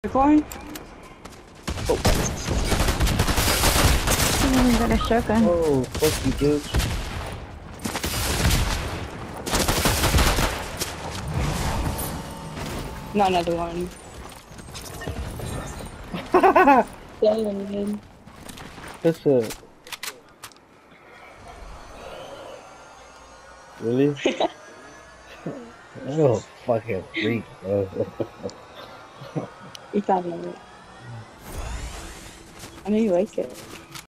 Recording? Oh, Got a shotgun. oh, fuck you, dude. Not another one. Dang. That's a... Really? Oh, fucking freak, bro. You thought of it. I know you like it.